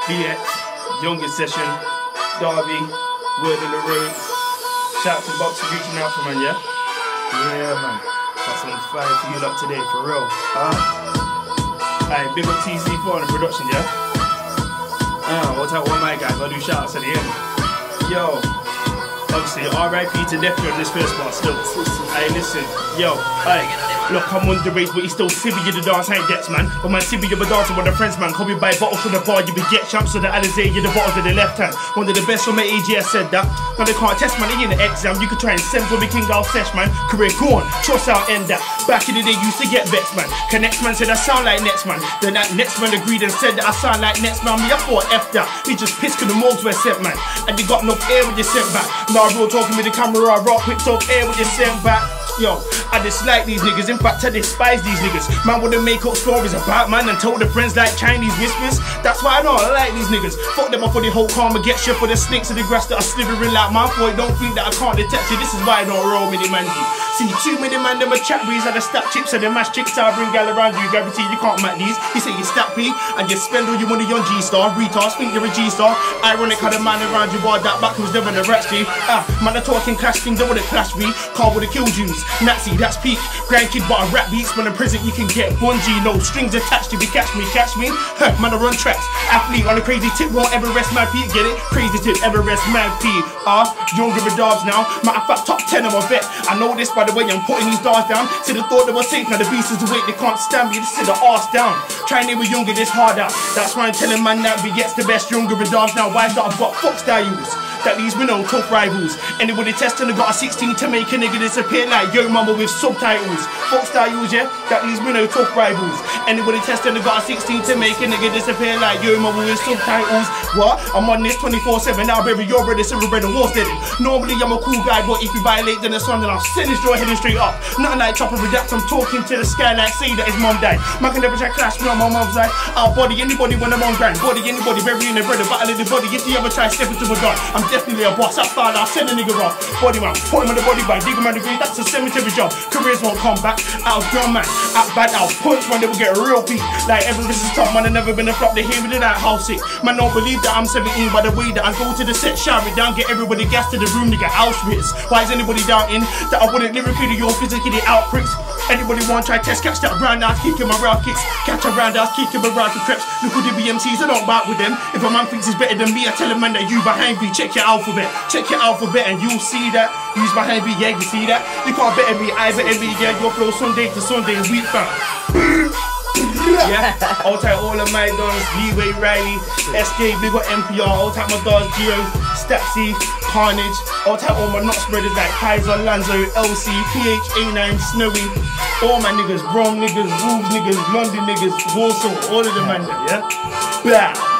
BX, Youngest Session, Derby, Word on the Road. Shout out to Box for reaching out for man, yeah? Yeah, man. Got some fire for you lot today, for real. Alright, big up TC4 on the production, yeah? What's up, all my guys? I'll do shout outs at the end. Yo, obviously, RIP to Deftly on this first part still. Hey, listen, yo, hey. Look, I'm on the race, but he's still civvy in the dance, ain't gets, man. But man, civvy, you're a dancer with a friends, man. Call me by bottles from the bar, you be get champs of the Alizé, you're the bottles of the left hand. One of the best from my AGS said that. Now they can't test, man, they in the exam. You could try and send for me King Al Sesh, man. Career gone, trust out, end that. Back in the day, used to get vexed, man. Connects, man, said I sound like Nets, man. Then that next man agreed and said that I sound like Nets, man. Me, I thought F that. He just pissed cause the morgues were sent, man. And you got no air when you sent back. Now real talking with the camera, rock picked up air when you sent back. Yo, I dislike these niggas, in fact I despise these niggas. Man wanna make up stories about man and tell the friends like Chinese whispers. That's why I don't like these niggas. Fuck them up for the whole karma, get shit for the snakes in the grass that are slithering like my boy. Don't think that I can't detect you, this is why I don't roll many man. See, too many man, them a chat breeze and the stack chips and the mash chicks. I bring gal around you, guarantee you can't match these. You say you stack P and you spend all your money on G-Star. Retards think you're a G-Star. Ironic how the man around you are that back was never the rats G. Man are talking clash things, don't wanna clash me. Car with the kill Jews. Nazi, that's peak. Grandkid, but I rap beats. When in prison, you can get bungee. No strings attached if you catch me. Man, I run tracks. Athlete on a crazy tip, won't ever rest my feet. Get it? Crazy tip, ever rest my feet. Younger with dogs now. Matter of fact, top 10 of my vet. I know this by the way I'm putting these dogs down. See the thought they were safe, now the beast is awake. They can't stand me, just sit the arse down. Trying to be younger, this harder. That's why I'm telling man that we gets the best. Younger with dogs now. Why that I've got fuck styles? That these we know tough rivals. Anybody testing, I got a 16 to make a nigga disappear like Yo Mama with subtitles. Fuck styles, yeah? That these we know tough rivals. Anybody testing, I got a 16 to make a nigga disappear like Yo Mama with subtitles. What? I'm on this 24/7. I'll bury your brother, silver bread and war steady. Normally I'm a cool guy, but if you violate then the sun, then I'll send his jaw heading straight up. Nothing like chopper redact, I'm talking to the sky like say that his mom died. Man can never try clash me on my mom's side. I'll body anybody when I'm on grind. Body anybody, burying their brother, battle in the body. If you ever try step into a gun, I'm definitely a boss. I'll send a nigga off. Body man, put him on the body bag, dig him on the green, that's a cemetery job. Careers won't come back. Out drum man, out bad, out punch man, they will get real beat. Like Everest is top man, I've never been a flop. They hear me to that house sick. Man don't believe that I'm 17 by the way that I go to the set, shout it down, get everybody gas to the room, nigga Auschwitz. Why is anybody doubting that I wouldn't lyrically do your physically out pricks? Anybody want to try test, catch that roundhouse kick in my round kicks. Catch a roundhouse kick in my round to creps. Look at the BMCs, I don't back with them. If a man thinks he's better than me, I tell a man that you behind me. Check your alphabet, and you'll see that. Use behind me, yeah, you see that. You can't better me, I better me, yeah. Your flow Sunday to Sunday, week fam. Yeah, all time all of my dons, Leeway, Riley, SK, big got MPR, all time my dogs, Geo, Statsy, Carnage, all time all my nut spreaders like Kaiser, Lanzo, LC, PH, A9, Snowy, all my niggas, Brom niggas, Wolves niggas, London niggas, Warsaw, all of them man, yeah? Blah.